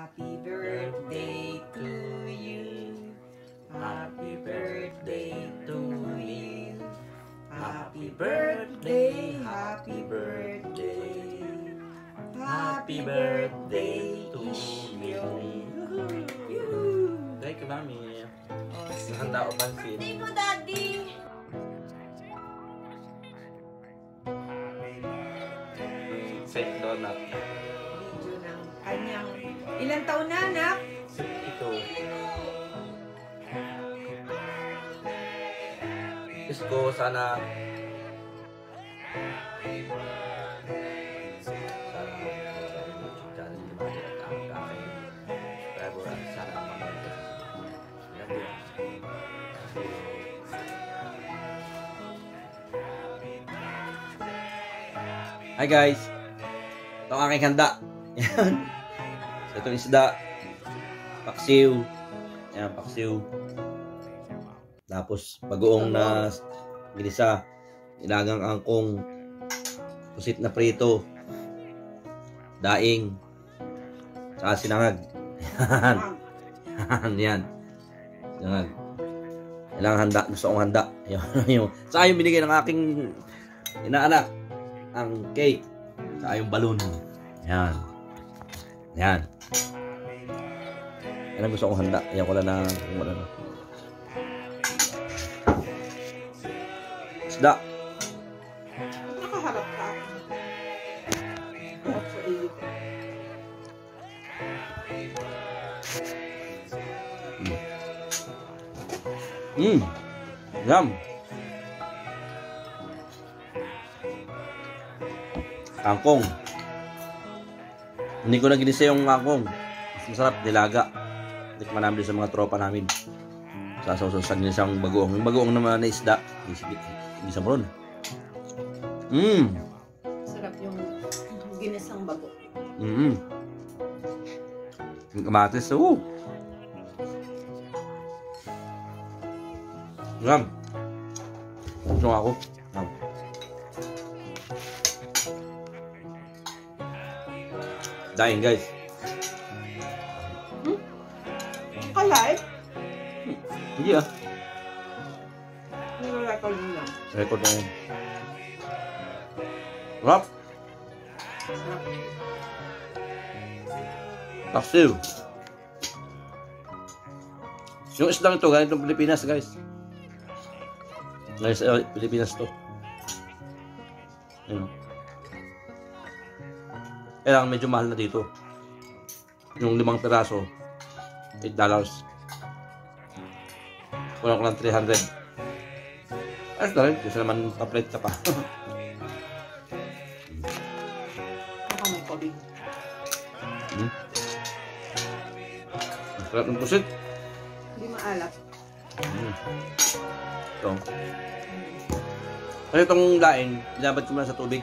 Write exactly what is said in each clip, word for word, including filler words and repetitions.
Happy birthday to you. Happy birthday to you. Happy birthday, happy birthday. Happy birthday to you. Thank you, Mami. Oh, sige. Handa ko pansin. Birthday mo, Daddy. Fake donut. Video ng kanyang... Ilang taon na, anak? Ito. Diyos ko, sana... Sana mo, YouTube channel ni Mami at ang aking subscriber at sana mamagay. Yan din. Hi guys! Ito ang aking handa. Yan. So, itong isda. Paksiw. Yan, paksiw. Tapos, bagoong na ginisa. Ilagang angkong. Pusit na prito. Daing. Saka sinangag. Yan. Yan. Yan. Sinangag. Kailangan handa. Gusto kong handa. Yan. Saka yung binigay ng aking inaanak. Ang cake. Saka yung balloon. Yan. Yan. Yan ang gusto kong handa. Yan ko lang na kung ano. Isda. Nakaharap ka. Harap sa iyo. Mmm. Yum. Kangkong. Hindi ko na ginisa yung kangkong. Mas masarap, nilaga. Tikman namin sa mga tropa namin. Sasawsaw sa ginisang bagoong. Yung bagoong naman na isda. Ginisa mo ron. Mmm. Sarap yung ginisang bago. Mmm. Yung kamatis. Oh. Yum. Gusto nga ako. Yum. Daing guys. Hmm? Kalay? Hmm. Hindi ah. Nire-record mo lang. Record na yun. Rap. Sarap. Paksiw. Yung isdang ito, galing itong Pilipinas guys. Galing sa Pilipinas to. Yun. Kaya lang medyo mahal na dito. Yung limang piraso, eight dollars. Kulang ko lang three hundred. Ayos na rin, kasi naman pa-plate ka pa. Baka may COVID. Hmm? Sarap ng pusit. Hindi maalat. Hmm. Ito. Kasi itong laing, dinabad ko muna sa tubig.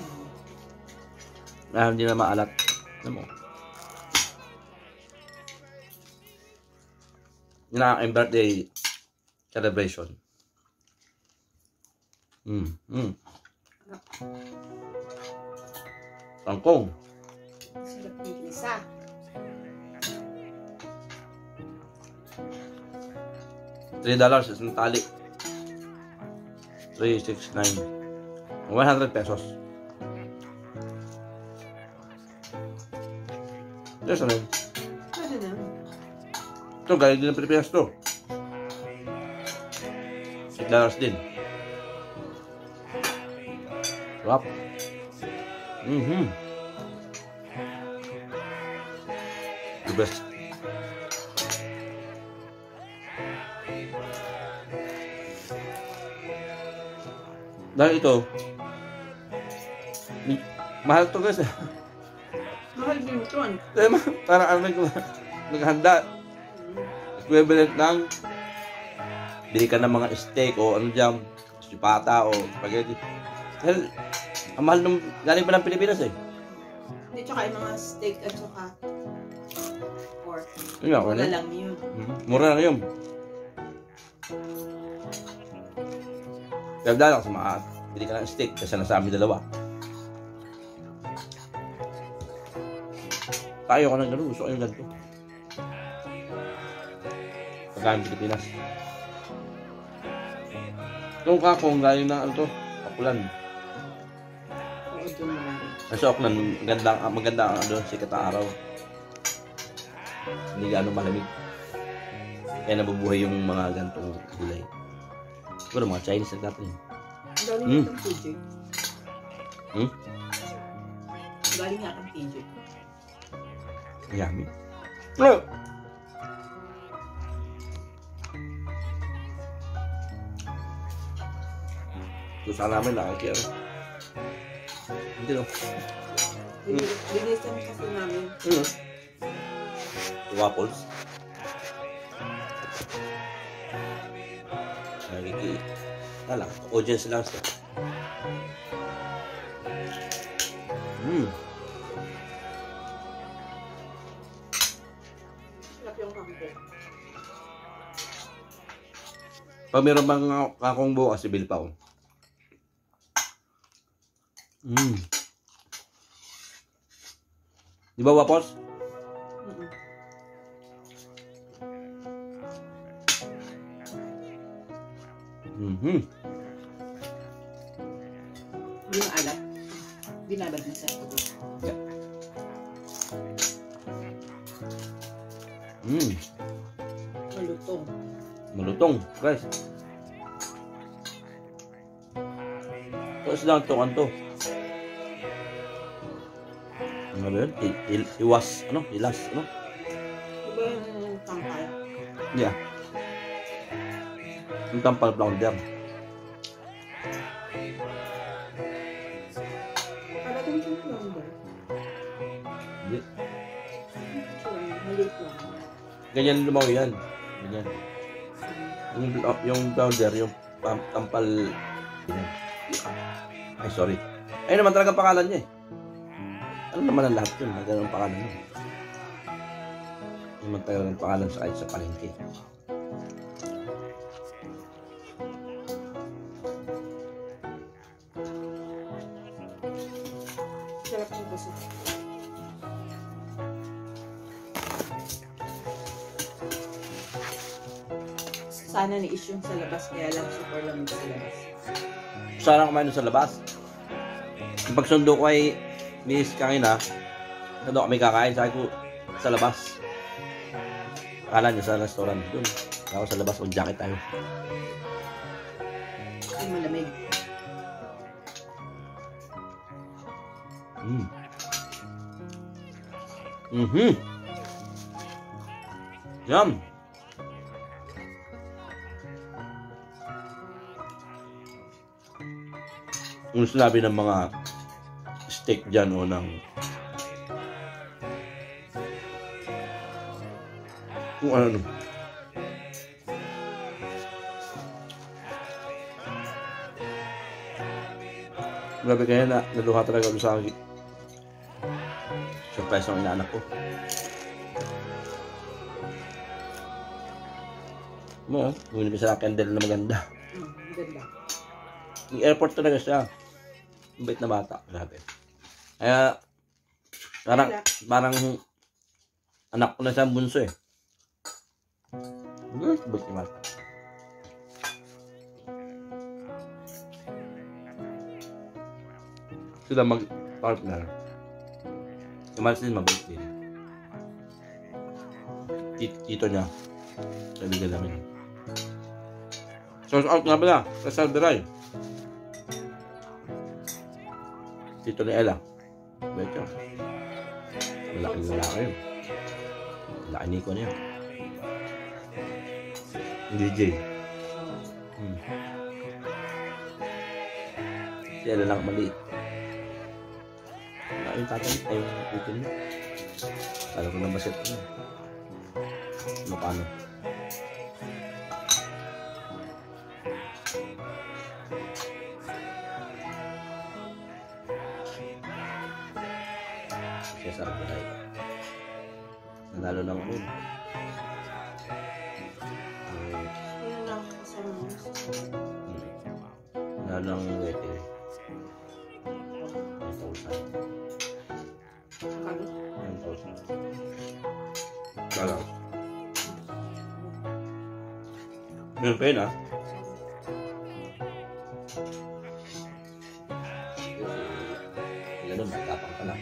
Ah, hindi na maalat. Ano mo? Yun ang aking birthday celebration. Mm, mm. Kangkong. Sarap yung ginisa. three dollars isang tali. three, six, nine. one hundred pesos. Yes, ano yun? Pwede na. Ito, galing din ng Pilipinas to. eight dollars din. Wrap. Mm-hmm. The best. Dahil ito, mahal to guys. Mahal din ito. Diba? Parang ano ko naghanda. Equivalent ng bili ka ng mga steak o ano dyan, sipata o spaghetti. Dahil, ang mahal nung galing pa ng Pilipinas eh. Hindi, tsaka yung mga steak at tsaka pork. Yun nga, Wala ano? lang yun. Mm-hmm. Mura lang yun. Kaya dahil ako sa mga bili ka ng steak kasi nasa amin dalawa. Tayo ko ng gano'n. Gusto ko yung ganito. Pagkain Pilipinas. Yung kakong galing na ano to, Auckland. Oo, doon marami. Sa Auckland, maganda, maganda ang ano, sikat na araw. Hindi gaano malamig. Kaya nabubuhay yung mga gantong gulay. Siguro mga Chinese na natin. Galing Mm. nga P J. Hmm? Galing nga P J. Yummy. Oh! Ito sa namin nakakira. Hindi no. Binisan kasi namin. Ano? Waffles. Nagiging. Alam, audience lang siya. Hmm. Sarap yung kangko. Pag meron bang kakong bukas, sibil pa ako. Hmm. Di ba waffles? Mm-mm. Mm-hmm. Yung alat. Binabad na sa ito. Yeah. Mm. Malutong. Malutong, guys. Tapos lang ito, kanto. Ano ba yun? I- i- iwas, ano? Ilas, ano? Diba yung tangkay? Yeah. Yung tampal flounder. Parating ko na lang ba? Hindi. Maliit lang. Ganyan lumaw yan. Ganyan. Yung, yung flounder, yung tam- tampal... Ganyan. Ay, sorry. Ayun naman talaga pangalan niya eh. Ano naman ang lahat yun? Ganun ang pangalan niya. Yung naman talaga ang pangalan sa kahit sa palengke. Sarap yung kasi. Sana ni-issue sa labas, kaya lang super lamig sa labas. Sana kumain doon sa labas. Yung pagsundo ko ay Miss Kangina, na doon kami kakain, sabi ko sa labas. Akala niya sa restaurant doon. Ako sa labas, mag-jacket tayo. Ay, malamig. Mm. Mm-hmm. Yum. Yung sinabi ng mga steak dyan o ng kung ano. Grabe kaya na naluha talaga ako sa surprise ng inaanak ko. Mo, gawin ko sa candle na maganda. Hmm, ganda. Yung airport talaga siya. Ang bait na bata. Grabe. Kaya, parang, parang anak ko na siya bunso eh. Good, bait ni bata. Sila mag-partner. Kumalas din mabait din. Tito niya. Kaibigan namin. Source out nga pala. Kasal Beray. Tito ni Ella. Bait siya. Malaking lalaki yun. Laki Nico niya. D J. Hmm. Si Ella lang maliit. Wala yung tatay. Ay yung tito niya. Alam ko na basit ko. Ano paano? Siya sarap na tayo. Nanalo ng moon. Hmm. Ano lang kasama mo? Hmm. Nanalo ng wedding. nine thousand. Kami? nine thousand. Kala. Meron pa yun, ha? Ganun, matapang ka lang.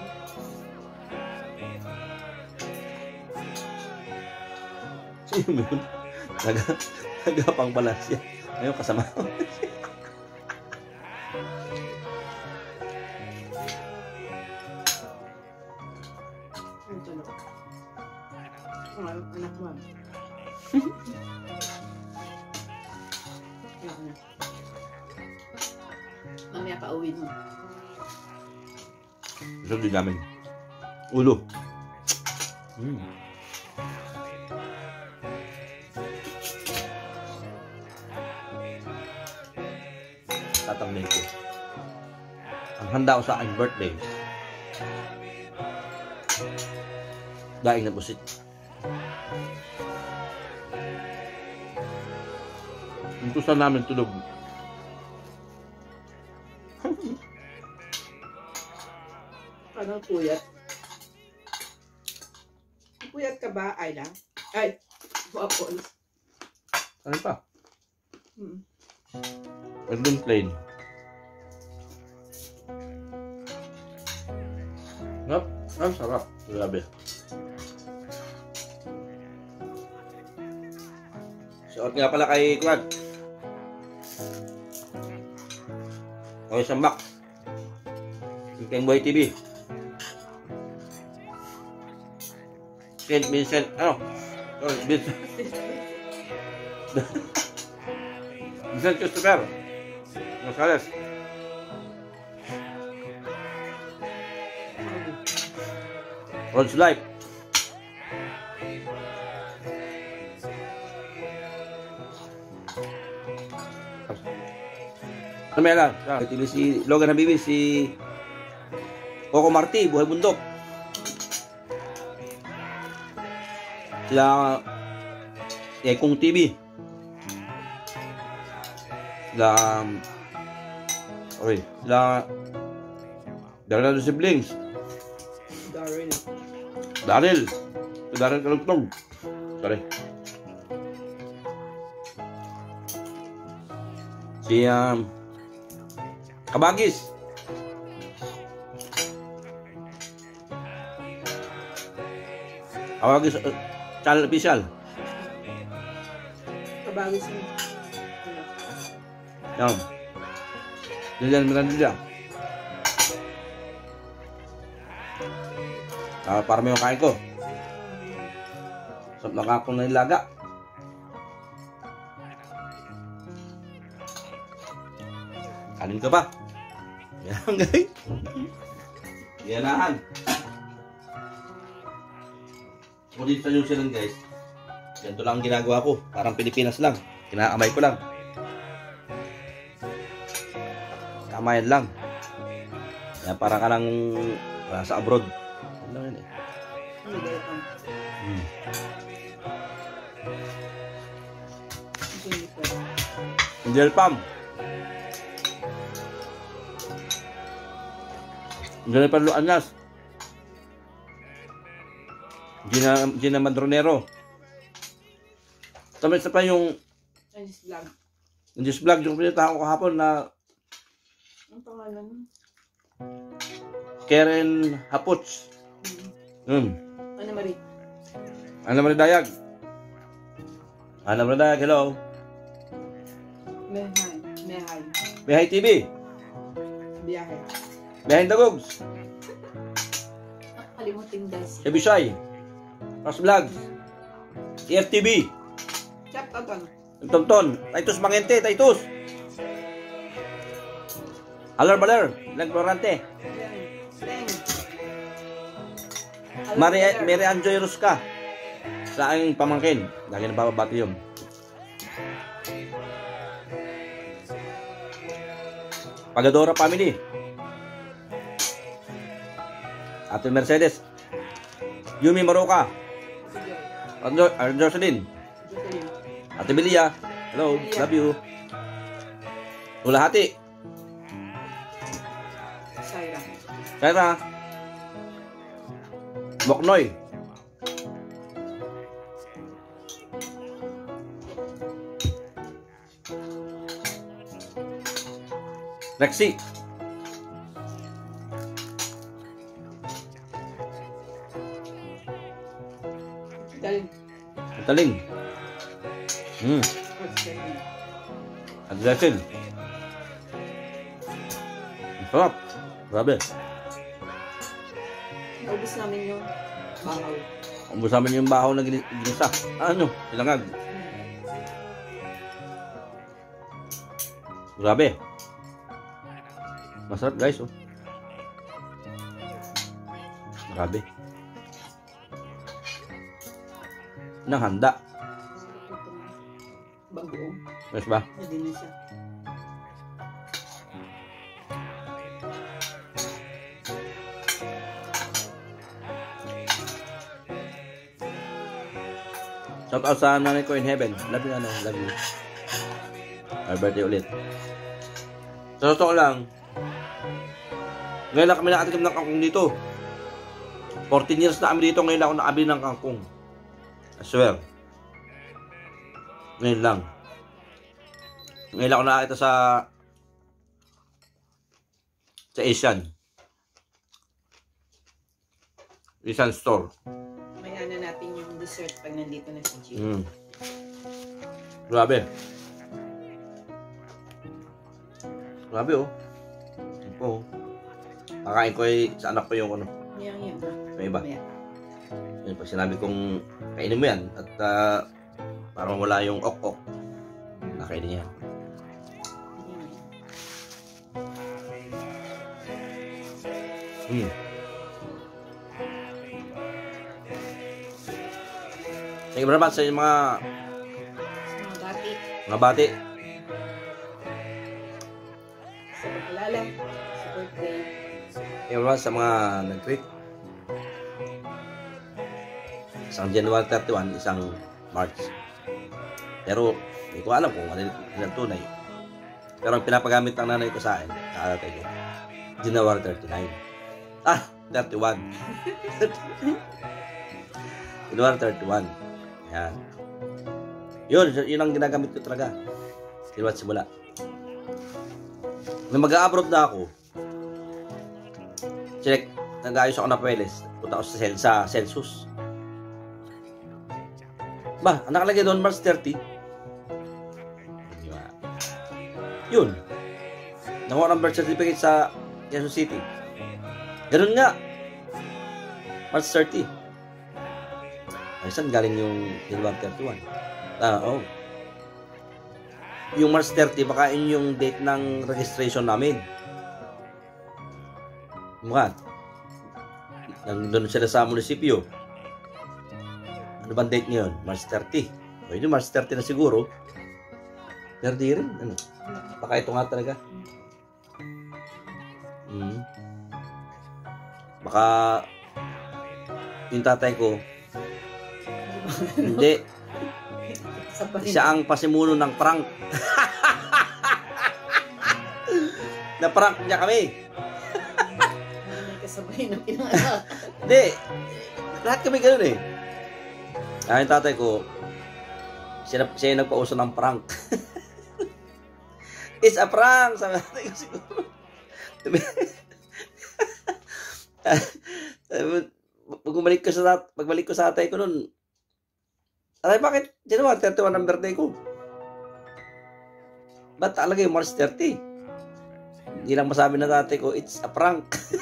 Sino yun? Naga, nagapang pala siya. Ngayon, kasama. Ito na. Ang anak mo. Yan na. Mamaya pa uwi mo. Gusto din namin. Ulo. Mm. Tatanggalin ko. Ang handa ko sa aking birthday. Daing na pusit. Intusan namin tulog. Parang puyat. Puyat ka ba, Ayla? Ay, Apple. Ano pa? Hmm. Urban plain. Ngap, ang sarap. Grabe. Shout nga pala kay Quad. O isang box. Yung King Boy T V. Saint Vincent, ano? Sorry, Vincent. Vincent Christopher. Gonzales. Rod's Life. Namaya lang. Ito si Logan Habibi, si Coco Marti, Buhay Bundok. Sila Ekong T V. Sila Oy, sila Darrell Siblings. Darren. Daryl. Ito Daryl Kalugtog. Sorry. Si um, Kabagis. Kabagis uh, channel official. Kabagis mo. Yan. Lilian Mirandilla. Ah, para may makain ko. Sarap na akong nailaga. Kanin ka ba? Yan guys. Yanahan. Kung dito sa New Zealand guys, ganito lang ang ginagawa ko. Parang Pilipinas lang. Kinakamay ko lang. Kamayan lang. Yan, parang ka lang sa abroad. Ano lang yun eh. Hmm. Angel Pam. Angel Pam Luanas. Gina, Gina Madronero. Tapos isa pa yung Chinese vlog. Chinese vlog yung pinitahan ko kahapon na Ang pangalan mo? Karen Hapots. Hmm. Ana Marie. Ana Marie Dayag. Ana Marie Dayag, hello. Mehay. Mehay. Mehay T V. Biyahe. Mehay Dagogs. Kalimutin guys. Ebisay. Ras Vlog. E F T V. Chap Agon. Tonton. Titus Mangente. Titus. Alar Baler. Lag Florante. Teng. Mari Mary Anjoy Ruska. Sa aking pamangkin. Lagi nababati yun. Pagadora family. Ate Mercedes. Yumi Maroka. Arjo Arjocelyn. Ate Belia. Hello, love you. Ulahati. Saira. Saira. Boknoy. Rexy. Galing. Mataling. Hmm. Agresin. Sarap. Grabe. Naubos namin yung bahaw. Ubus namin yung bahaw na gini- ginisa. Ano? Ilangag. Grabe. Masarap guys, oh. Grabe. Nang handa. Bagoong. Mas ba? Hindi na siya. Shout out sa nanay ko in heaven. Love you, ano, love you. Happy birthday ulit. Sa totoo lang, ngayon lang kami nakatikim ng kangkong dito. fourteen years na kami dito, ngayon lang ako nakabili ng kangkong. I swear. Ngayon lang. Ngayon lang ako nakakita sa sa Asian. Asian store. May ano natin yung dessert pag nandito na si G. Mm. Grabe. Grabe, oh. Ito, oh. Kakain ko ay sa anak ko yung ano. Yan, yan. May iba. Mamaya. Yun, pag sinabi kong kainin mo yan at uh, parang wala yung ok-ok, nakainin niya. Hmm. Thank you very much sa inyong mga Mga bati. mga bati. Sa pagkalala. Sa birthday. Thank you very much sa mga nag-tweet. Isang January thirty-one, isang March. Pero hindi ko alam kung ano yung tunay. Pero ang pinapagamit ng nanay ko sa akin, sa alatay ko, January thirty-nine. Ah, thirty-one. January thirty-one. Yan. Yun, yun ang ginagamit ko talaga. Simula at simula. Nung mag-a-abroad na ako, check, nag-ayos ako na Papeles. Punta ako sa, Cel sa Celsius. Ba, ang nakalagay doon, March thirty. Diba? Yun. Nakuha ng birth certificate sa Quezon City. Ganun nga. March thirty. Ay, saan galing yung January thirty-one? Ah, oh. Yung March thirty, baka yun yung date ng registration namin. Mukha. Nandun sila sa munisipyo. Ano bang date ngayon? March thirty. O yun, March thirty na siguro. thirty rin. Ano? Baka ito nga talaga. Hmm. Baka yung tatay ko hindi. Siya ang pasimuno ng prank. Na prank niya kami. May kasabay na pinanganak. Hindi. Lahat kami ganun eh. Ah, yung tatay ko, siya, siya yung nagpauso ng prank. It's a prank! Sabi natin ko siguro. Pagbalik ko sa pagbalik ko sa tatay ko noon, aray, bakit? January thirty-one ang birthday ko. Ba't talaga yung March thirty? Hindi lang masabi na tatay ko, it's a prank.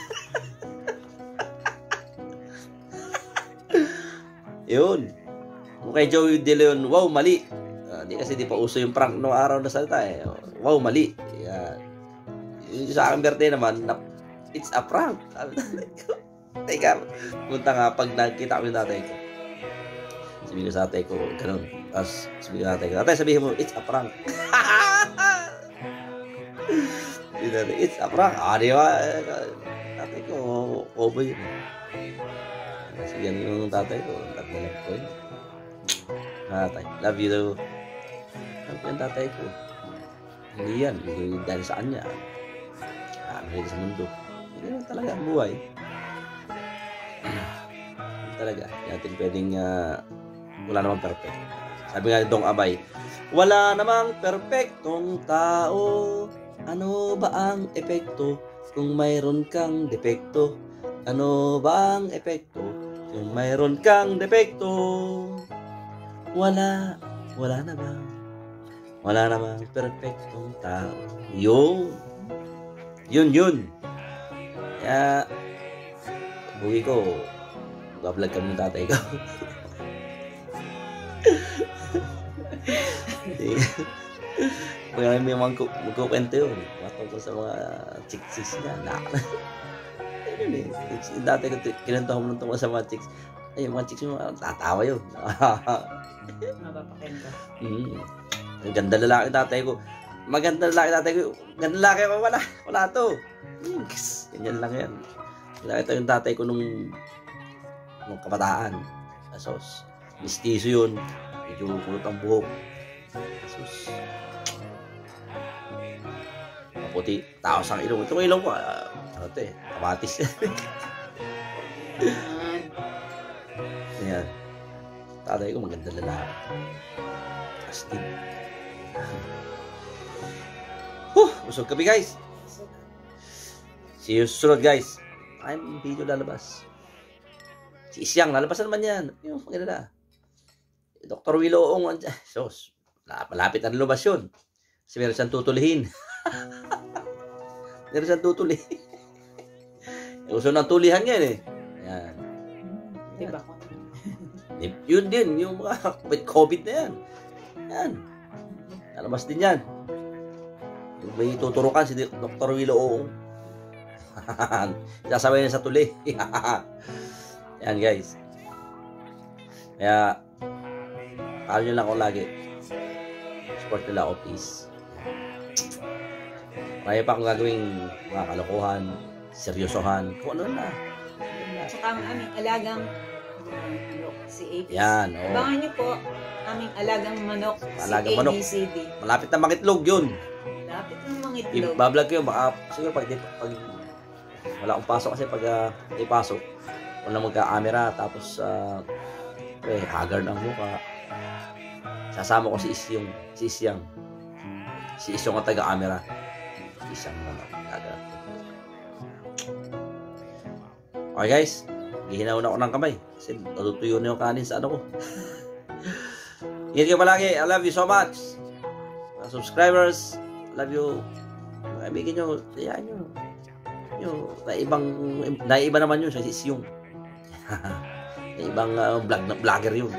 Yun. Kung kay Joey De Leon, wow, mali. Uh, di kasi di pa uso yung prank noong araw na salita eh. Wow, mali. Yeah. Yung sa aking birthday naman, na, it's a prank. Teka, punta nga pag nakita kami ng tatay ko. Sabihin ko sa tatay ko, ganun. Tapos sabihin ko sa tatay ko, tatay sabihin mo, it's a prank. It's a prank. Ah, di ba? Tatay ko, obo yun. Kasi yan yung tatay ko. Tatay ko yun. Tatay, love you though. Love yung tatay ko. Hindi yan. Hindi dahil sa kanya. Ah, hindi sa mundo. Hindi naman talaga ang buhay. Hindi talaga. Hindi natin pwedeng uh, wala namang perfect. Sabi nga ni Dong Abay, wala namang perfectong tao. Ano ba ang epekto kung mayroon kang depekto? Ano ba ang epekto kung mayroon kang depekto? Wala, wala na ba? Wala namang perfectong tao. Yun. Yun, yun. Kaya, buwi ko, mag-vlog kami ng tatay ko. Pag may mga magkukwento yun, matungkol sa mga chicks niya. Ayun eh. Dati ko kinento ko tungkol sa mga chicks. Ay, yung mga chicks mo, tatawa yun. Mapapakenta. Mm. Ang ganda lalaki tatay ko. Maganda lalaki tatay ko. Ganda lalaki ko, wala. Wala to. Ganyan lang yan. Nakita yung tatay ko nung, nung kabataan. Asos. Mistiso yun. Medyo kulot ang buhok. Asos. Maputi. Taos ang ilong. Ito ang ilong ko. Uh, ano ito eh. Kamatis. Ayan. Tatay ko maganda lalaki. Astig. Huh, busog kami guys. See you sunod guys. I'm video lalabas. Si Isyang, lalabas naman yan. Yung pangilala. Doctor Willow Ong. Sos, malapit na lumabas yun. Kasi meron siyang tutulihin. Meron siyang tutulihin. Gusto ng tulihan yan eh. Ayan. Diba ko? Yun din, yung mga COVID na yan. Yan. Lalabas din yan. May tuturukan si Doctor Willow Ong. Sasabay niya sa tuli. Yan guys. Kaya, palo nyo lang ako lagi. Support nila ako please. Marami pa akong gagawing mga kalokohan, seryosohan, kung ano na. Tsaka ang aming alagang manok, si A B C. Yan, oo. Abangan niyo po, aming alagang manok, Alagang si manok. A B C D. Malapit na makitlog yun. Lapit ng mga itlog. I-vlog ko yun, baka siguro pag, pag wala akong pasok kasi pag uh, ipasok, wala magka-camera, tapos uh, eh, haggard ang mukha. Sasama ko si Isyong, si Isyang. Si Isyong ang taga-camera. Si Isyang naman, haggard. Okay guys, gihinaw na ako ng kamay kasi natutuyo na yung kanin sa ano ko. Ingat kayo palagi. I love you so much. Mga subscribers, love you. Mga kaibigan nyo, sayaan nyo. Nyo, na ibang, na iba naman yun, si Isyong. Na ibang uh, vlog, na vlogger yun.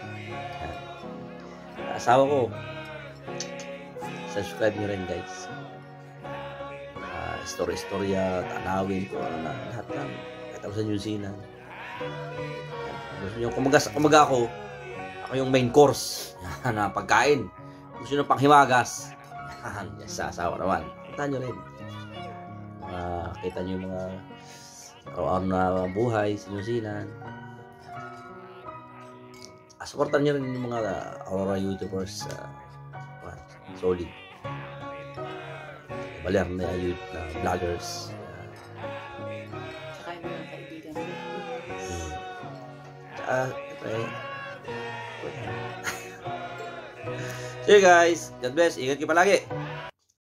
Asawa ko, subscribe nyo rin guys. Uh, Story-storya, tanawin ko, na, lahat lang. Kahit ako sa New Zealand. Gusto nyo, kumaga, kumaga ako, ako yung main course na pagkain. Gusto nyo panghimagas. Yes, sa asawa naman. Punta nyo rin. Uh, kita nyo yung mga araw-araw na buhay sa New Zealand. Uh, supportan nyo rin yung mga uh, Aurora YouTubers. Uh, uh, solid. Baler na, uh, na vloggers. Tsaka yung mga kaibigan. Hmm. Tsaka, eh, see you guys. God bless. Ingat kayo palagi.